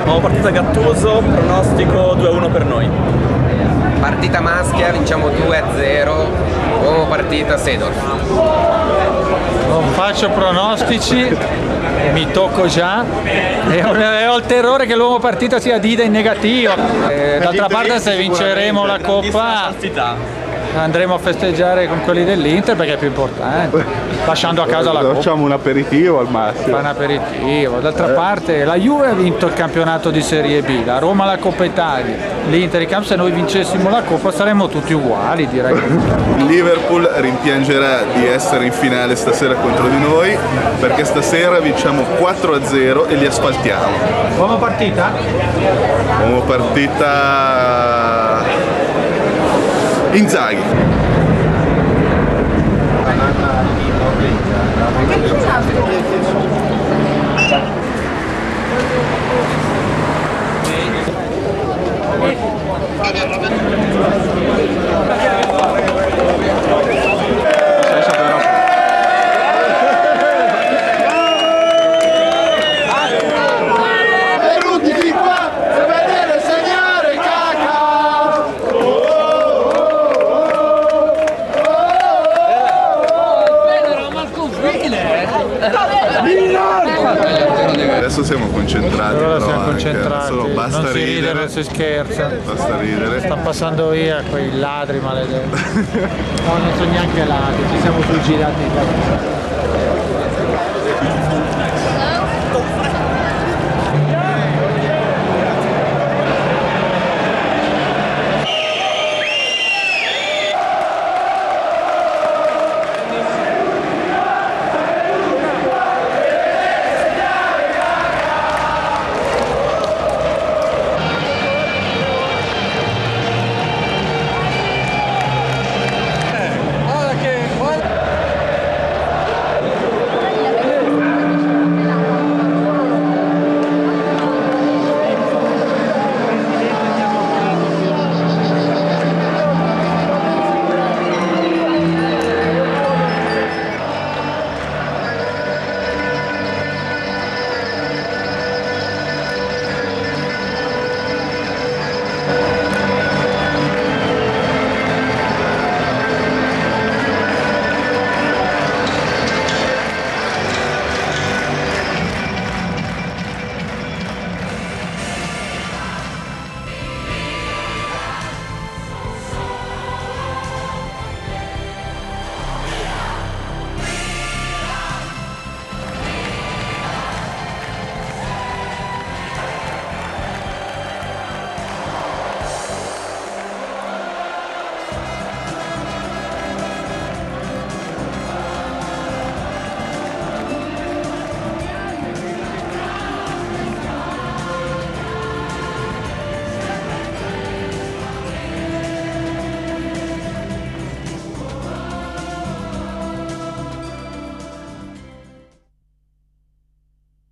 Nuova partita Gattuso, pronostico 2-1 per noi. Partita maschia, vinciamo 2-0, uomo partita Seedorf. Non faccio pronostici, mi tocco già e ho il terrore che l'uomo partita sia Dida in negativo. D'altra parte se vinceremo la Coppa andremo a festeggiare con quelli dell'Inter perché è più importante, lasciando a casa la Coppa. Facciamo un aperitivo al massimo. Fa un aperitivo. D'altra parte la Juve ha vinto il campionato di Serie B, la Roma la Coppa Italia, l'Inter i Camp, se noi vincessimo la Coppa saremmo tutti uguali, direi. Il Liverpool rimpiangerà di essere in finale stasera contro di noi perché stasera vinciamo 4-0 e li asfaltiamo. Uomo partita? Uomo partita Inzaghi. Adesso siamo concentrati. Allora siamo concentrati, basta non si ridere, ridere, si scherza. Basta ridere. Stanno passando via quei ladri maledetti. No, non sono neanche ladri, ci siamo sul girati.